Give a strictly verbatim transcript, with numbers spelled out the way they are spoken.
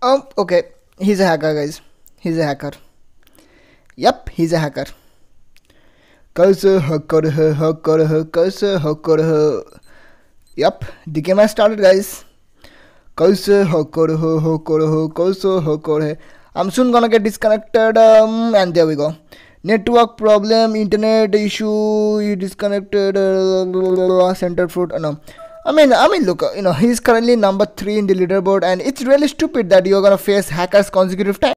Um okay, he's a hacker, guys. He's a hacker. Yep, he's a hacker. कैसे hacker है hacker है कैसे hacker है. Yep, the game has started, guys. कैसे hacker है hacker है कैसे hacker है. I'm soon gonna get disconnected, um, and there we go. Network problem, internet issue, you disconnected, uh, center fruit. Uh, no, I mean, I mean, look, you know, he's currently number three in the leaderboard, and it's really stupid that you're gonna face hackers consecutive time.